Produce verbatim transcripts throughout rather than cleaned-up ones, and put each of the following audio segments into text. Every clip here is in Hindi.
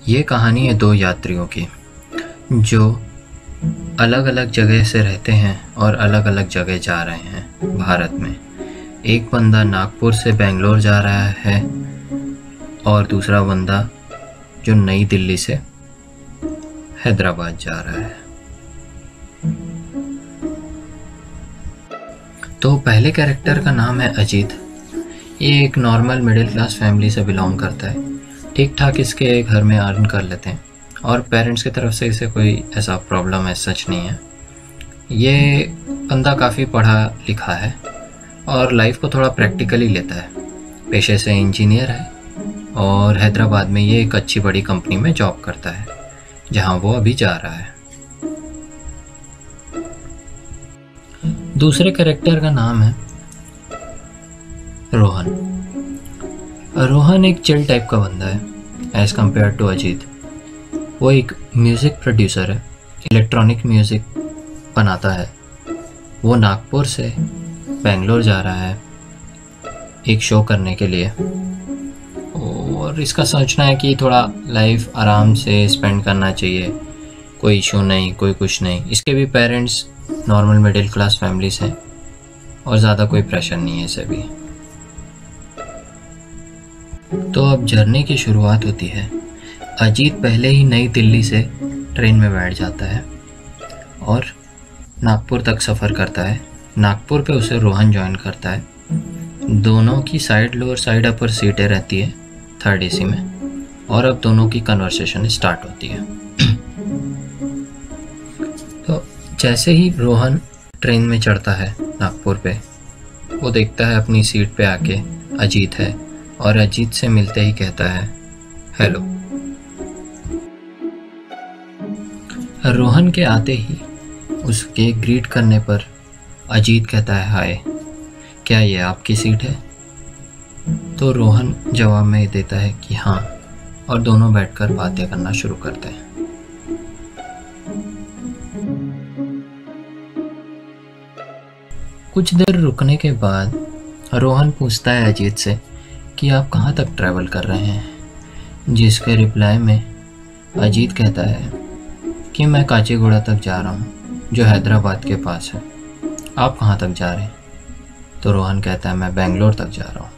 ये कहानी है दो यात्रियों की जो अलग अलग जगह से रहते हैं और अलग अलग जगह जा रहे हैं भारत में। एक बंदा नागपुर से बेंगलोर जा रहा है और दूसरा बंदा जो नई दिल्ली से हैदराबाद जा रहा है। तो पहले कैरेक्टर का नाम है अजीत। ये एक नॉर्मल मिडिल क्लास फैमिली से बिलोंग करता है। ठीक ठाक इसके घर में अर्न कर लेते हैं और पेरेंट्स की तरफ से इसे कोई ऐसा प्रॉब्लम है सच नहीं है। ये बंदा काफ़ी पढ़ा लिखा है और लाइफ को थोड़ा प्रैक्टिकली लेता है। पेशे से इंजीनियर है और हैदराबाद में ये एक अच्छी बड़ी कंपनी में जॉब करता है जहां वो अभी जा रहा है। दूसरे कैरेक्टर का नाम है रोहन। रोहन एक चिल टाइप का बंदा है एज़ कम्पेयर टू अजीत। वो एक म्यूज़िक प्रोड्यूसर है, इलेक्ट्रॉनिक म्यूज़िक बनाता है। वो नागपुर से बेंगलोर जा रहा है एक शो करने के लिए और इसका सोचना है कि थोड़ा लाइफ आराम से स्पेंड करना चाहिए, कोई इशू नहीं, कोई कुछ नहीं। इसके भी parents normal middle class families हैं और ज़्यादा कोई प्रेशर नहीं है इसे भी। तो अब जर्नी की शुरुआत होती है। अजीत पहले ही नई दिल्ली से ट्रेन में बैठ जाता है और नागपुर तक सफ़र करता है। नागपुर पे उसे रोहन ज्वाइन करता है। दोनों की साइड लोअर साइड अपर सीटें रहती है थर्ड एसी में और अब दोनों की कन्वर्सेशन स्टार्ट होती है। तो जैसे ही रोहन ट्रेन में चढ़ता है नागपुर पे, वो देखता है अपनी सीट पे आके अजीत है और अजीत से मिलते ही कहता है हेलो। रोहन के आते ही उसके ग्रीट करने पर अजीत कहता है हाय, क्या ये आपकी सीट है? तो रोहन जवाब में देता है कि हाँ और दोनों बैठकर बातें करना शुरू करते हैं। कुछ देर रुकने के बाद रोहन पूछता है अजीत से कि आप कहाँ तक ट्रैवल कर रहे हैं, जिसके रिप्लाई में अजीत कहता है कि मैं काचीगुड़ा तक जा रहा हूँ जो हैदराबाद के पास है। आप कहाँ तक जा रहे हैं? तो रोहन कहता है मैं बेंगलोर तक जा रहा हूँ।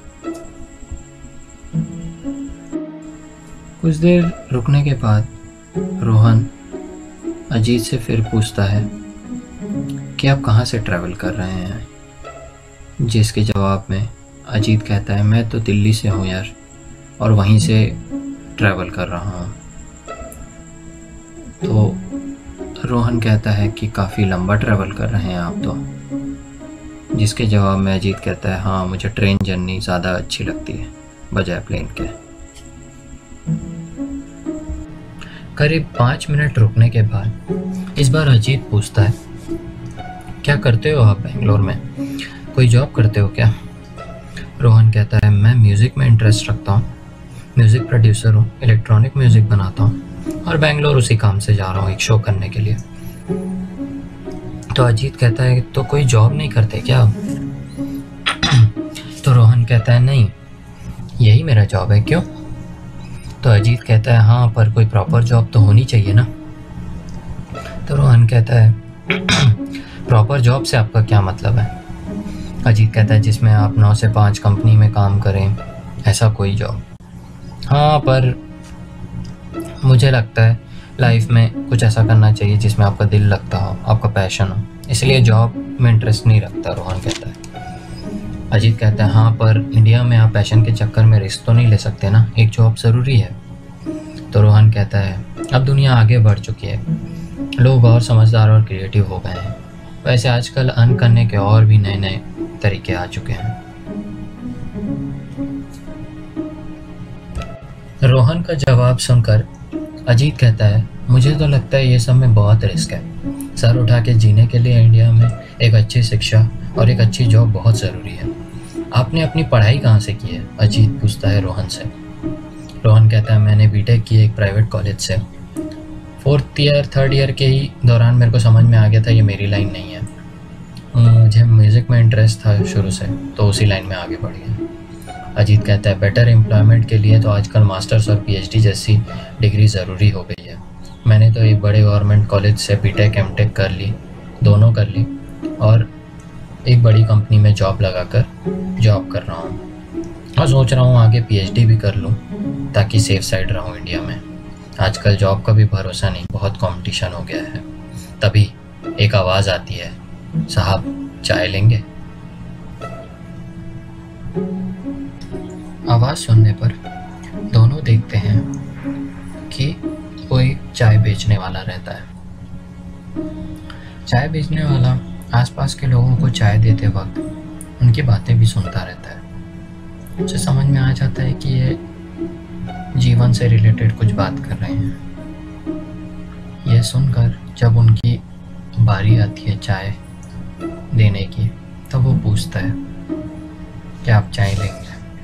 कुछ देर रुकने के बाद रोहन अजीत से फिर पूछता है कि आप कहाँ से ट्रैवल कर रहे हैं, जिसके जवाब में अजीत कहता है मैं तो दिल्ली से हूँ यार और वहीं से ट्रैवल कर रहा हूँ। तो रोहन कहता है कि काफ़ी लंबा ट्रैवल कर रहे हैं आप तो, जिसके जवाब में अजीत कहता है हाँ मुझे ट्रेन जर्नी ज़्यादा अच्छी लगती है बजाय प्लेन के। करीब पाँच मिनट रुकने के बाद इस बार अजीत पूछता है क्या करते हो आप बेंगलोर में, कोई जॉब करते हो क्या? रोहन कहता है मैं म्यूज़िक में इंटरेस्ट रखता हूँ, म्यूज़िक प्रोड्यूसर हूँ, इलेक्ट्रॉनिक म्यूज़िक बनाता हूँ और बेंगलोर उसी काम से जा रहा हूँ एक शो करने के लिए। तो अजीत कहता है तो कोई जॉब नहीं करते क्या? तो रोहन कहता है नहीं, यही मेरा जॉब है। क्यों? तो अजीत कहता है हाँ पर कोई प्रॉपर जॉब तो होनी चाहिए ना। तो रोहन कहता है प्रॉपर जॉब से आपका क्या मतलब है? अजीत कहता है जिसमें आप नौ से पाँच कंपनी में काम करें, ऐसा कोई जॉब। हाँ पर मुझे लगता है लाइफ में कुछ ऐसा करना चाहिए जिसमें आपका दिल लगता हो, आपका पैशन हो, इसलिए जॉब में इंटरेस्ट नहीं रखता, रोहन कहता है। अजीत कहता है हाँ पर इंडिया में आप पैशन के चक्कर में रिस्क तो नहीं ले सकते ना, एक जॉब ज़रूरी है। तो रोहन कहता है अब दुनिया आगे बढ़ चुकी है, लोग और समझदार और क्रिएटिव हो गए हैं, वैसे आजकल अर्न करने के और भी नए नए तरीके आ चुके हैं। रोहन का जवाब सुनकर अजीत कहता है मुझे तो लगता है ये सब में बहुत रिस्क है, सर उठा के जीने के लिए इंडिया में एक अच्छी शिक्षा और एक अच्छी जॉब बहुत ज़रूरी है। आपने अपनी पढ़ाई कहाँ से की है? अजीत पूछता है रोहन से। रोहन कहता है मैंने बीटेक की एक प्राइवेट कॉलेज से। फोर्थ ईयर थर्ड ईयर के ही दौरान मेरे को समझ में आ गया था ये मेरी लाइन नहीं है। मुझे म्यूज़िक में इंटरेस्ट था शुरू से तो उसी लाइन में आगे बढ़ गया। अजीत कहता है बेटर एम्प्लॉयमेंट के लिए तो आजकल मास्टर्स और पीएचडी जैसी डिग्री ज़रूरी हो गई है। मैंने तो एक बड़े गवर्नमेंट कॉलेज से बीटेक एमटेक कर ली, दोनों कर ली, और एक बड़ी कंपनी में जॉब लगाकर जॉब कर रहा हूँ और सोच रहा हूँ आगे पीएचडी भी कर लूँ ताकि सेफ साइड रहूँ इंडिया में। आजकल जॉब का भी भरोसा नहीं, बहुत कंपटीशन हो गया है। तभी एक आवाज़ आती है, साहब चाय लेंगे? आवाज़ सुनने पर दोनों देखते हैं कि कोई चाय बेचने वाला रहता है। चाय बेचने वाला आसपास के लोगों को चाय देते वक्त उनकी बातें भी सुनता रहता है। उसे समझ में आ जाता है कि ये जीवन से रिलेटेड कुछ बात कर रहे हैं। यह सुनकर जब उनकी बारी आती है चाय देने की, तब वो पूछता है क्या आप चाय लेंगे?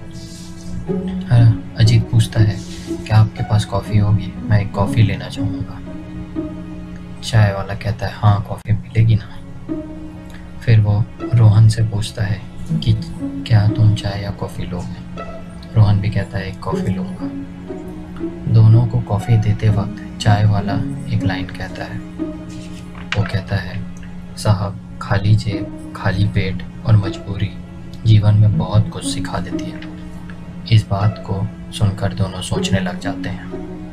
हाँ, अजीत पूछता है क्या आपके पास कॉफ़ी होगी? मैं एक कॉफ़ी लेना चाहूँगा। चाय वाला कहता है हाँ कॉफ़ी मिलेगी ना। फिर वो रोहन से पूछता है कि क्या तुम चाय या कॉफ़ी लोगे? रोहन भी कहता है एक कॉफ़ी लूँगा। दोनों को कॉफ़ी देते वक्त चाय वाला एक लाइन कहता है। वो कहता है साहब खाली जेब, खाली पेट और मजबूरी जीवन में बहुत कुछ सिखा देती है। इस बात को सुनकर दोनों सोचने लग जाते हैं।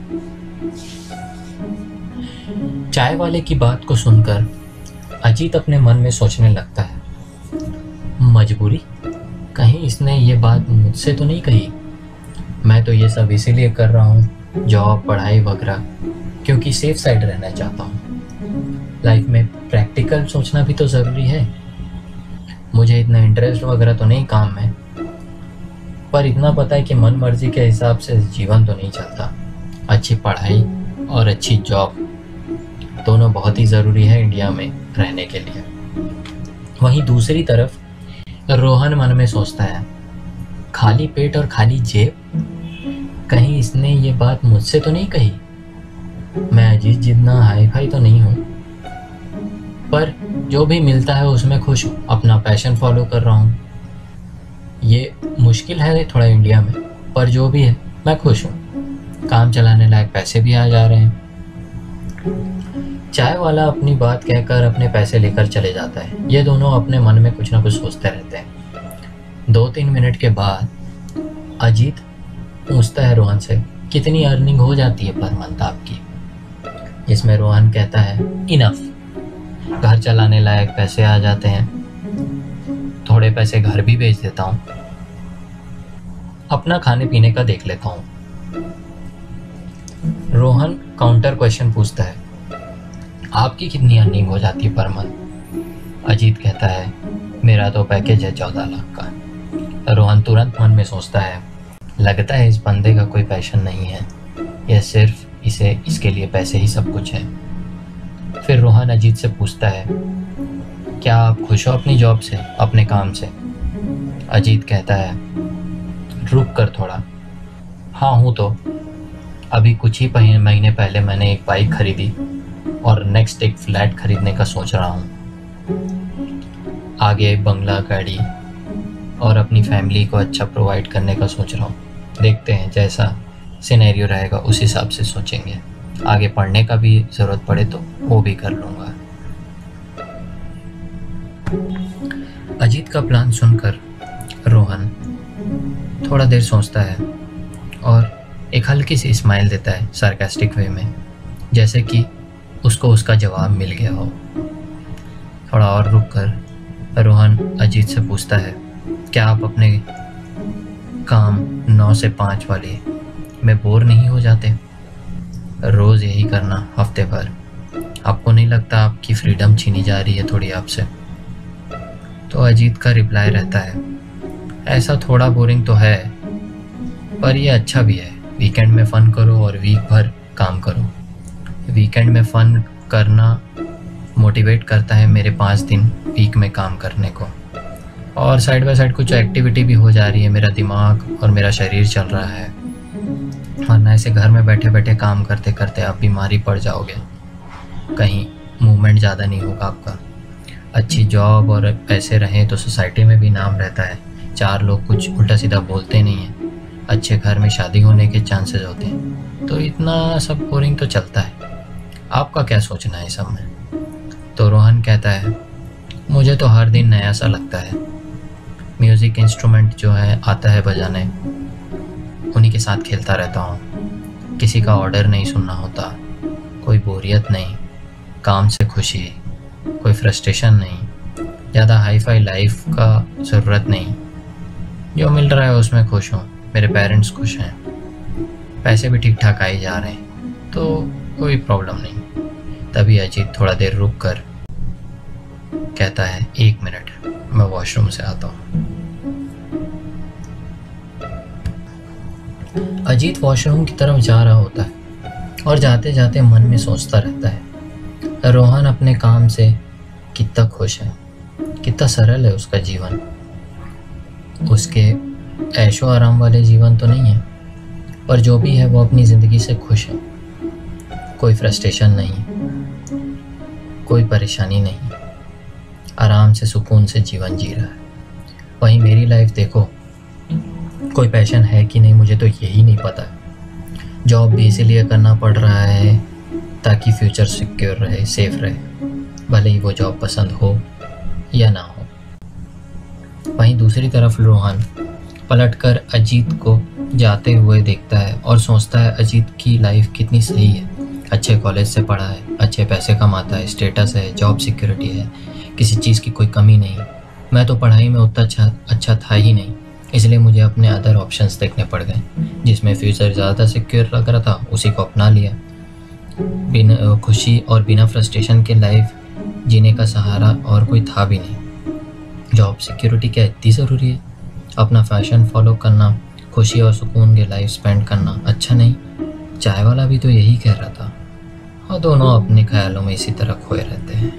चाय वाले की बात को सुनकर अजीत अपने मन में सोचने लगता है, मजबूरी? कहीं इसने ये बात मुझसे तो नहीं कही? मैं तो ये सब इसीलिए कर रहा हूँ, जॉब पढ़ाई वगैरह, क्योंकि सेफ साइड रहना चाहता हूँ। लाइफ में प्रैक्टिकल सोचना भी तो ज़रूरी है। मुझे इतना इंटरेस्ट वगैरह तो नहीं काम में, पर इतना पता है कि मन मर्जी के हिसाब से जीवन तो नहीं चलता। अच्छी पढ़ाई और अच्छी जॉब दोनों बहुत ही ज़रूरी है इंडिया में रहने के लिए। वहीं दूसरी तरफ रोहन मन में सोचता है, खाली पेट और खाली जेब? कहीं इसने ये बात मुझसे तो नहीं कही? मैं अजीत जितना हाई फाई तो नहीं हूँ, पर जो भी मिलता है उसमें खुश हूँ। अपना पैशन फॉलो कर रहा हूँ। ये मुश्किल है थोड़ा इंडिया में, पर जो भी है मैं खुश हूँ। काम चलाने लायक पैसे भी आ जा रहे हैं। चाय वाला अपनी बात कहकर अपने पैसे लेकर चले जाता है। ये दोनों अपने मन में कुछ ना कुछ सोचते रहते हैं। दो तीन मिनट के बाद अजीत पूछता है रोहन से, कितनी अर्निंग हो जाती है पर मंथ आपकी? इसमें रोहन कहता है इनफ, घर चलाने लायक पैसे आ जाते हैं, थोड़े पैसे घर भी भेज देता हूँ, अपना खाने पीने का देख लेता हूँ। रोहन काउंटर क्वेश्चन पूछता है, आपकी कितनी अर्निंग हो जाती है पर मंथ? अजीत कहता है मेरा तो पैकेज है चौदह लाख का। रोहन तुरंत मन में सोचता है, लगता है इस बंदे का कोई पैशन नहीं है, यह सिर्फ इसे इसके लिए पैसे ही सब कुछ है। फिर रोहन अजीत से पूछता है, क्या आप खुश हो अपनी जॉब से, अपने काम से? अजीत कहता है, रुक कर थोड़ा, हाँ हूँ तो। अभी कुछ ही महीने पहले मैंने एक बाइक खरीदी और नेक्स्ट एक फ्लैट खरीदने का सोच रहा हूँ। आगे एक बंगला, गाड़ी और अपनी फैमिली को अच्छा प्रोवाइड करने का सोच रहा हूँ। देखते हैं जैसा सिनेरियो रहेगा उस हिसाब से सोचेंगे। आगे पढ़ने का भी ज़रूरत पड़े तो वो भी कर लूँगा। अजीत का प्लान सुनकर रोहन थोड़ा देर सोचता है और एक हल्की सी स्माइल देता है सार्कास्टिक वे में, जैसे कि उसको उसका जवाब मिल गया हो। थोड़ा और रुक कर रोहन अजीत से पूछता है, क्या आप अपने काम नौ से पाँच वाले में बोर नहीं हो जाते? रोज़ यही करना हफ्ते भर, आपको नहीं लगता आपकी फ्रीडम छीनी जा रही है थोड़ी आपसे? तो अजीत का रिप्लाई रहता है, ऐसा थोड़ा बोरिंग तो है, पर ये अच्छा भी है। वीकेंड में फ़न करो और वीक भर काम करो। वीकेंड में फ़न करना मोटिवेट करता है मेरे पाँच दिन वीक में काम करने को, और साइड बाय साइड कुछ एक्टिविटी भी हो जा रही है। मेरा दिमाग और मेरा शरीर चल रहा है, वरना ऐसे घर में बैठे बैठे काम करते करते आप बीमारी पड़ जाओगे, कहीं मूवमेंट ज़्यादा नहीं होगा आपका। अच्छी जॉब और पैसे रहें तो सोसाइटी में भी नाम रहता है, चार लोग कुछ उल्टा सीधा बोलते नहीं हैं, अच्छे घर में शादी होने के चांसेस होते हैं, तो इतना सब बोरिंग तो चलता है। आपका क्या सोचना है सब में? तो रोहन कहता है, मुझे तो हर दिन नया सा लगता है। म्यूज़िक इंस्ट्रूमेंट जो है आता है बजाने, उन्हीं के साथ खेलता रहता हूँ। किसी का ऑर्डर नहीं सुनना होता, कोई बोरियत नहीं, काम से खुशी, कोई फ्रस्ट्रेशन नहीं, ज़्यादा हाई फाई लाइफ का ज़रूरत नहीं। जो मिल रहा है उसमें खुश हूँ, मेरे पेरेंट्स खुश हैं, पैसे भी ठीक ठाक आए जा रहे हैं, तो कोई प्रॉब्लम नहीं। तभी अजीत थोड़ा देर रुक कर कहता है, एक मिनट, मैं वॉशरूम से आता हूँ। अजीत वॉशरूम की तरफ जा रहा होता है और जाते जाते मन में सोचता रहता है, रोहन अपने काम से कितना खुश है, कितना सरल है उसका जीवन। उसके ऐशो आराम वाले जीवन तो नहीं है, पर जो भी है वो अपनी ज़िंदगी से खुश है। कोई फ्रस्ट्रेशन नहीं, कोई परेशानी नहीं, आराम से सुकून से जीवन जी रहा है। वहीं मेरी लाइफ देखो, कोई पैशन है कि नहीं मुझे तो यही नहीं पता। जॉब भी इसीलिए करना पड़ रहा है ताकि फ्यूचर सिक्योर रहे, सेफ रहे, भले ही वो जॉब पसंद हो या ना हो। वहीं दूसरी तरफ रोहन पलटकर अजीत को जाते हुए देखता है और सोचता है, अजीत की लाइफ कितनी सही है। अच्छे कॉलेज से पढ़ा है, अच्छे पैसे कमाता है, स्टेटस है, जॉब सिक्योरिटी है, किसी चीज़ की कोई कमी नहीं। मैं तो पढ़ाई में उतना अच्छा अच्छा था ही नहीं, इसलिए मुझे अपने अदर ऑप्शंस देखने पड़ गए। जिसमें फ्यूचर ज़्यादा सिक्योर लग रहा था उसी को अपना लिया। बिना खुशी और बिना फ्रस्ट्रेशन के लाइफ जीने का सहारा और कोई था भी नहीं। जॉब सिक्योरिटी क्या इतनी ज़रूरी है? अपना फैशन फॉलो करना, खुशी और सुकून के लाइफ स्पेंड करना अच्छा नहीं? चाय वाला भी तो यही कह रहा था। और दोनों अपने ख्यालों में इसी तरह खोए रहते हैं।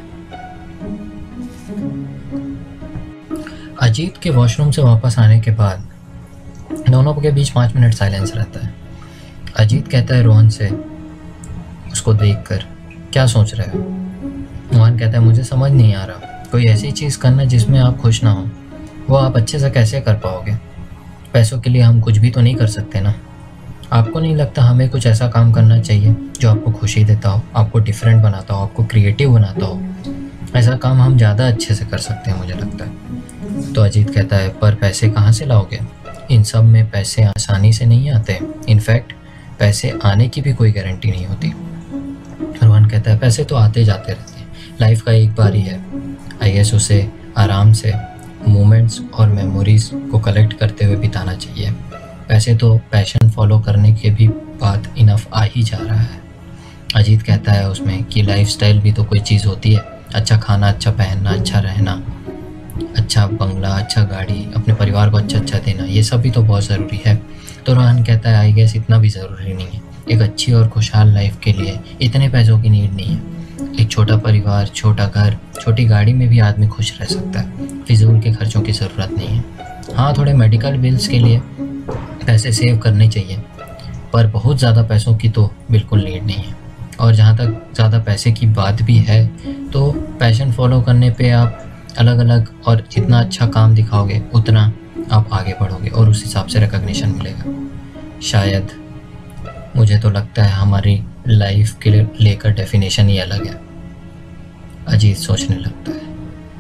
अजीत के वॉशरूम से वापस आने के बाद दोनों के बीच पाँच मिनट साइलेंस रहता है। अजीत कहता है रोहन से, उसको देखकर, क्या सोच रहे हो? रोहन कहता है, मुझे समझ नहीं आ रहा, कोई ऐसी चीज़ करना जिसमें आप खुश ना हो, वो आप अच्छे से कैसे कर पाओगे? पैसों के लिए हम कुछ भी तो नहीं कर सकते ना। आपको नहीं लगता हमें कुछ ऐसा काम करना चाहिए जो आपको खुशी देता हो, आपको डिफरेंट बनाता हो, आपको क्रिएटिव बनाता हो? ऐसा काम हम ज़्यादा अच्छे से कर सकते हैं मुझे लगता है। तो अजीत कहता है, पर पैसे कहाँ से लाओगे? इन सब में पैसे आसानी से नहीं आते, इनफैक्ट पैसे आने की भी कोई गारंटी नहीं होती। रोहन कहता है, पैसे तो आते जाते रहते हैं, लाइफ का एक बार ही है। आई गेस उसे आराम से मोमेंट्स और मेमोरीज को कलेक्ट करते हुए बिताना चाहिए। पैसे तो पैशन फॉलो करने के भी बाद इनफ आ ही जा रहा है। अजीत कहता है उसमें कि लाइफस्टाइल भी तो कोई चीज़ होती है, अच्छा खाना, अच्छा पहनना, अच्छा रहना, अच्छा बंगला, अच्छा गाड़ी, अपने परिवार को अच्छा अच्छा देना, ये सब भी तो बहुत ज़रूरी है। तो रोहन कहता है, आई गेस इतना भी ज़रूरी नहीं है। एक अच्छी और खुशहाल लाइफ के लिए इतने पैसों की नीड नहीं है। एक छोटा परिवार, छोटा घर, छोटी गाड़ी में भी आदमी खुश रह सकता है। फिजूल के खर्चों की ज़रूरत नहीं है। हाँ, थोड़े मेडिकल बिल्स के लिए पैसे सेव करने चाहिए, पर बहुत ज़्यादा पैसों की तो बिल्कुल नीड नहीं है। और जहाँ तक ज़्यादा पैसे की बात भी है, तो पैशन फॉलो करने पे आप अलग अलग और जितना अच्छा काम दिखाओगे उतना आप आगे बढ़ोगे और उस हिसाब से रिकॉग्निशन मिलेगा। शायद मुझे तो लगता है हमारी लाइफ के लेकर डेफिनेशन ही अलग है। अजीत सोचने लगता है।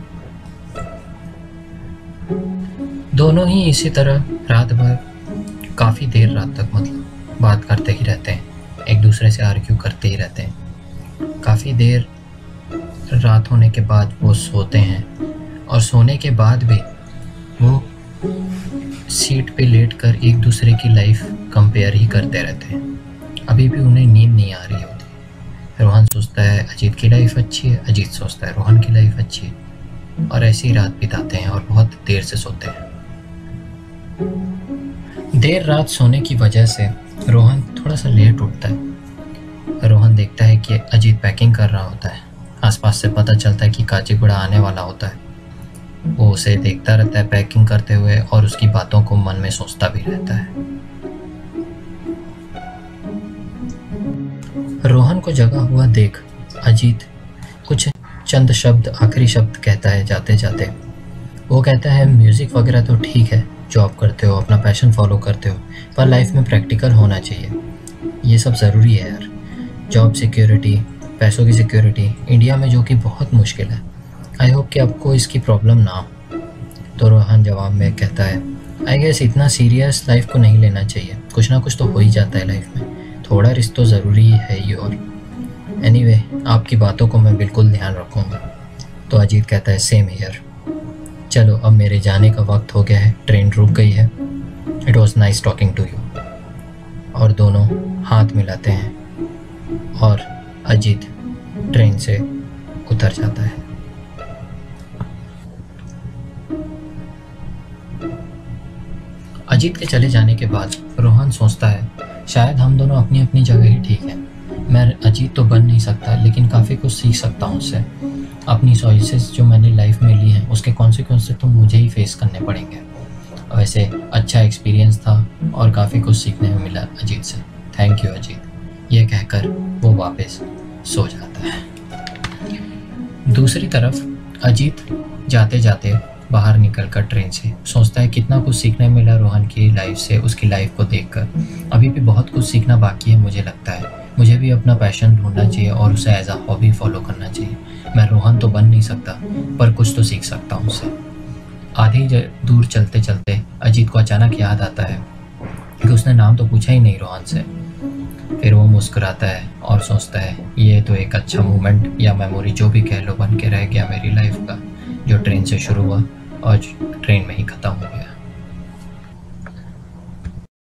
दोनों ही इसी तरह रात भर, काफ़ी देर रात तक मतलब बात करते ही रहते हैं, एक दूसरे से आर्ग्यू करते ही रहते हैं। काफ़ी देर रात होने के बाद वो सोते हैं और सोने के बाद भी वो सीट पे लेटकर एक दूसरे की लाइफ कंपेयर ही करते रहते हैं। अभी भी उन्हें नींद नहीं आ रही होती। रोहन सोचता है अजीत की लाइफ अच्छी है, अजीत सोचता है रोहन की लाइफ अच्छी है, और ऐसी ही रात बिताते हैं और बहुत देर से सोते हैं। देर रात सोने की वजह से रोहन थोड़ा सा लेट उठता है। रोहन देखता है कि अजीत पैकिंग कर रहा होता है। आसपास से पता चलता है कि काचीगुड़ा आने वाला होता है। वो उसे देखता रहता है पैकिंग करते हुए और उसकी बातों को मन में सोचता भी रहता है। रोहन को जगा हुआ देख अजीत कुछ चंद शब्द, आखिरी शब्द कहता है जाते जाते। वो कहता है म्यूज़िक वगैरह तो ठीक है, जॉब करते हो, अपना पैशन फॉलो करते हो, पर लाइफ में प्रैक्टिकल होना चाहिए। ये सब ज़रूरी है यार। जॉब सिक्योरिटी, पैसों की सिक्योरिटी इंडिया में जो कि बहुत मुश्किल है। आई होप कि आपको इसकी प्रॉब्लम ना हो। तो रोहन जवाब में कहता है, आई गेस इतना सीरियस लाइफ को नहीं लेना चाहिए, कुछ ना कुछ तो हो ही जाता है लाइफ में, थोड़ा रिस्क तो ज़रूरी है ही। और एनीवे anyway, आपकी बातों को मैं बिल्कुल ध्यान रखूँगा। तो अजीत कहता है, सेम हियर। चलो अब मेरे जाने का वक्त हो गया है, ट्रेन रुक गई है। It was nice talking to you. और दोनों हाथ मिलाते हैं और अजीत ट्रेन से उतर जाता है। अजीत के चले जाने के बाद रोहन सोचता है, शायद हम दोनों अपनी अपनी जगह ही ठीक हैं। मैं अजीत तो बन नहीं सकता, लेकिन काफ़ी कुछ सीख सकता हूँ उससे। अपनी चॉइसेस जो मैंने लाइफ में ली हैं उसके कॉन्सिक्वेंसेस तो मुझे ही फेस करने पड़ेंगे। वैसे अच्छा एक्सपीरियंस था और काफ़ी कुछ सीखने में मिला अजीत से। Thank you Ajit. ये कहकर वो वापस सो जाता है। दूसरी तरफ अजीत जाते जाते बाहर निकलकर ट्रेन से सोचता है कितना कुछ सीखने मिला रोहन की लाइफ से, उसकी लाइफ को देखकर। अभी भी बहुत कुछ सीखना बाकी है मुझे लगता है। मुझे भी अपना पैशन ढूंढना चाहिए और उसे एज अ हॉबी फॉलो करना चाहिए। मैं रोहन तो बन नहीं सकता, पर कुछ तो सीख सकता हूँ उससे। आधी दूर चलते चलते अजीत को अचानक याद आता है कि उसने नाम तो पूछा ही नहीं रोहन से। फिर वो मुस्कुराता है और सोचता है, ये तो एक अच्छा मोमेंट या मेमोरी जो भी कह लो बन के रह गया मेरी लाइफ का, जो ट्रेन से शुरू हुआ और ट्रेन में ही ख़त्म हो गया।